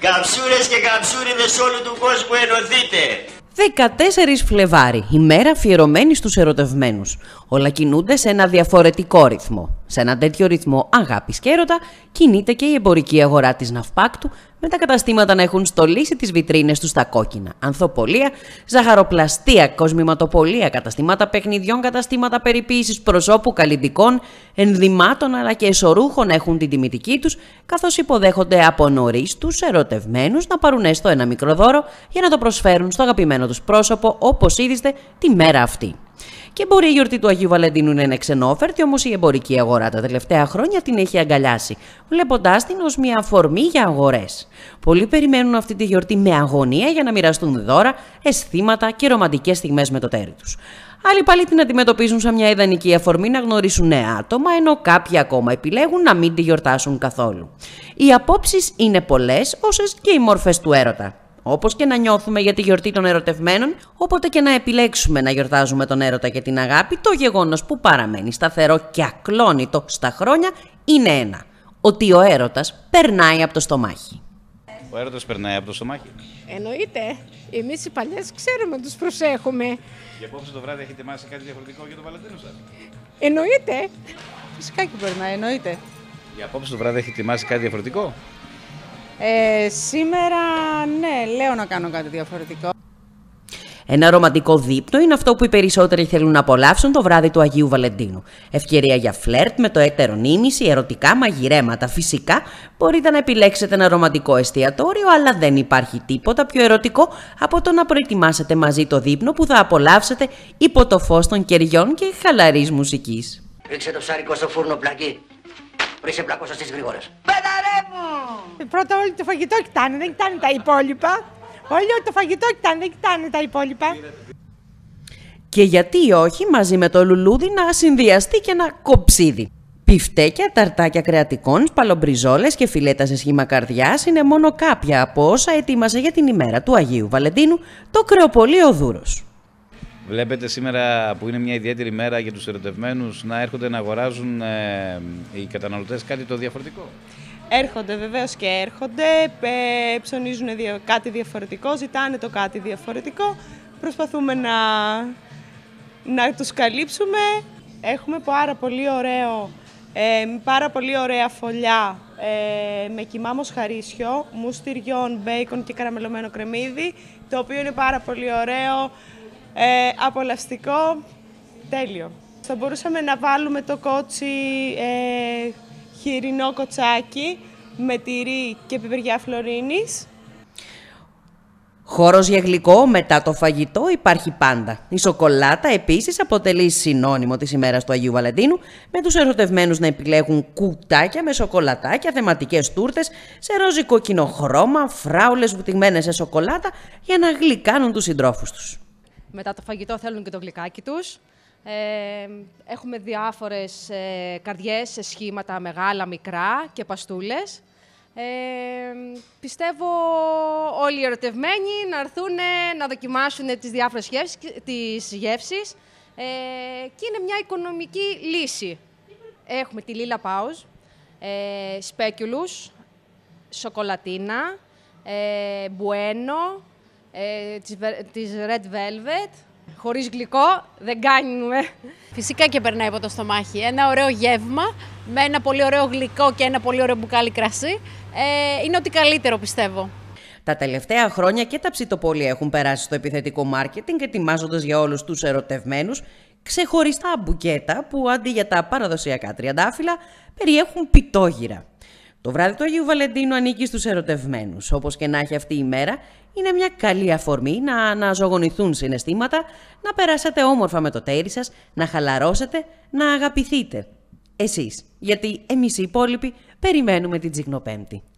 Καψούρες και καψούριδες όλου του κόσμου, ενωθείτε! 14 Φλεβάρι, ημέρα αφιερωμένη στους ερωτευμένους. Όλα κινούνται σε ένα διαφορετικό ρυθμό. Σε ένα τέτοιο ρυθμό αγάπης και έρωτα κινείται και η εμπορική αγορά της Ναυπάκτου, με τα καταστήματα να έχουν στολίσει τις βιτρίνες τους στα κόκκινα. Ανθοπολία, ζαχαροπλαστεία, κοσμηματοπολία, καταστήματα παιχνιδιών, καταστήματα περιποίησης προσώπου, καλλυντικών, ενδυμάτων αλλά και εσωρούχων έχουν την τιμητική τους, καθώς υποδέχονται από νωρίς τους ερωτευμένους να πάρουν έστω ένα μικρό δώρο για να το προσφέρουν στο αγαπημένο τους πρόσωπο, όπως είδηστε τη μέρα αυτή. Και μπορεί η γιορτή του Αγίου Βαλεντίνου να είναι ξενόφερτη, όμως η εμπορική αγορά τα τελευταία χρόνια την έχει αγκαλιάσει, βλέποντάς την ως μια αφορμή για αγορές. Πολλοί περιμένουν αυτή τη γιορτή με αγωνία για να μοιραστούν δώρα, αισθήματα και ρομαντικές στιγμές με το τέρι τους. Άλλοι πάλι την αντιμετωπίζουν σαν μια ιδανική αφορμή να γνωρίσουν νέα άτομα, ενώ κάποιοι ακόμα επιλέγουν να μην τη γιορτάσουν καθόλου. Οι απόψεις είναι πολλές, όσες και οι μορφές του έρωτα. Όπως και να νιώθουμε για τη γιορτή των ερωτευμένων, όποτε και να επιλέξουμε να γιορτάζουμε τον έρωτα και την αγάπη, το γεγονός που παραμένει σταθερό και ακλόνητο στα χρόνια είναι ένα: ότι ο έρωτας περνάει από το στομάχι. Ο έρωτας περνάει από το στομάχι. Εννοείται. Εμείς οι παλιές ξέρουμε, τους προσέχουμε. Για απόψε το βράδυ έχετε ετοιμάσει κάτι διαφορετικό για τον Βαλεντίνο σας? Εννοείται. Φυσικά και περνάει, εννοείται. Για απόψε το βράδυ έχετε ετοιμάσει κάτι διαφορετικό? Σήμερα, ναι, λέω να κάνω κάτι διαφορετικό. Ένα ρομαντικό δείπνο είναι αυτό που οι περισσότεροι θέλουν να απολαύσουν το βράδυ του Αγίου Βαλεντίνου. Ευκαιρία για φλερτ με το έτερο νήμιση, ερωτικά μαγειρέματα. Φυσικά μπορείτε να επιλέξετε ένα ρομαντικό εστιατόριο, αλλά δεν υπάρχει τίποτα πιο ερωτικό από το να προετοιμάσετε μαζί το δείπνο που θα απολαύσετε υπό το φως των κεριών και χαλαρής μουσικής. Ρίξε το ψάρικο στο φούρνο, πλακί. Πριν σε πλακώσω στις γρήγορες. Πέταρε μου! Πρώτα όλοι το φαγητό κοιτάνε, δεν κοιτάνε τα υπόλοιπα. Όλοι το φαγητό κοιτάνε, δεν κοιτάνε τα υπόλοιπα. Και γιατί όχι μαζί με το λουλούδι να συνδυαστεί και ένα κοψίδι. Πιφτέκια, ταρτάκια κρεατικών, σπαλομπριζόλες και φιλέτα σε σχήμα καρδιάς είναι μόνο κάποια από όσα ετοίμασε για την ημέρα του Αγίου Βαλεντίνου το κρεοπωλείο Δούρος. Βλέπετε σήμερα, που είναι μια ιδιαίτερη μέρα για τους ερωτευμένους, να έρχονται να αγοράζουν οι καταναλωτές κάτι το διαφορετικό? Έρχονται, βεβαίως και έρχονται, ψωνίζουν κάτι διαφορετικό, ζητάνε το κάτι διαφορετικό, προσπαθούμε να τους καλύψουμε. Έχουμε πάρα πολύ ωραία φωλιά με κιμά μοσχαρίσιο, μους τυριών, μπέικον και καραμελωμένο κρεμμύδι, το οποίο είναι πάρα πολύ ωραίο, απολαυστικό, τέλειο. Θα μπορούσαμε να βάλουμε το κότσι χοιρινό κοτσάκι με τυρί και πιπεριά φλωρίνης. Χώρος για γλυκό μετά το φαγητό υπάρχει πάντα. Η σοκολάτα επίσης αποτελεί συνώνυμο της ημέρας του Αγίου Βαλεντίνου, με τους ερωτευμένους να επιλέγουν κουτάκια με σοκολατάκια, θεματικές τούρτες σε ρόζι κόκκινο χρώμα, φράουλες βουτυγμένες σε σοκολάτα για να γλυκάνουν τους συντρόφους τους. Μετά το φαγητό θέλουν και το γλυκάκι τους. Έχουμε διάφορες καρδιές σε σχήματα μεγάλα, μικρά και παστούλες. Πιστεύω όλοι οι ερωτευμένοι να έρθουν να δοκιμάσουν τις διάφορες γεύσεις και είναι μια οικονομική λύση. Έχουμε τη Λίλα Πάουζ, σπέκιουλους, σοκολατίνα, μπουένο, της Red Velvet. Χωρίς γλυκό δεν κάνουμε. Φυσικά και περνάει από το στομάχι. Ένα ωραίο γεύμα με ένα πολύ ωραίο γλυκό και ένα πολύ ωραίο μπουκάλι κρασί είναι ό,τι καλύτερο, πιστεύω. Τα τελευταία χρόνια και τα ψητοπόλια έχουν περάσει στο επιθετικό μάρκετινγκ, ετοιμάζοντας για όλους τους ερωτευμένους ξεχωριστά μπουκέτα που αντί για τα παραδοσιακά τριαντάφυλλα περιέχουν πιτόγυρα. Το βράδυ του Αγίου Βαλεντίνου ανήκει στους ερωτευμένους. Όπως και να έχει αυτή η μέρα, είναι μια καλή αφορμή να αναζωογονηθούν συναισθήματα, να περάσετε όμορφα με το τέρι σας, να χαλαρώσετε, να αγαπηθείτε. Εσείς, γιατί εμείς οι υπόλοιποι περιμένουμε την Τζιγνοπέμπτη.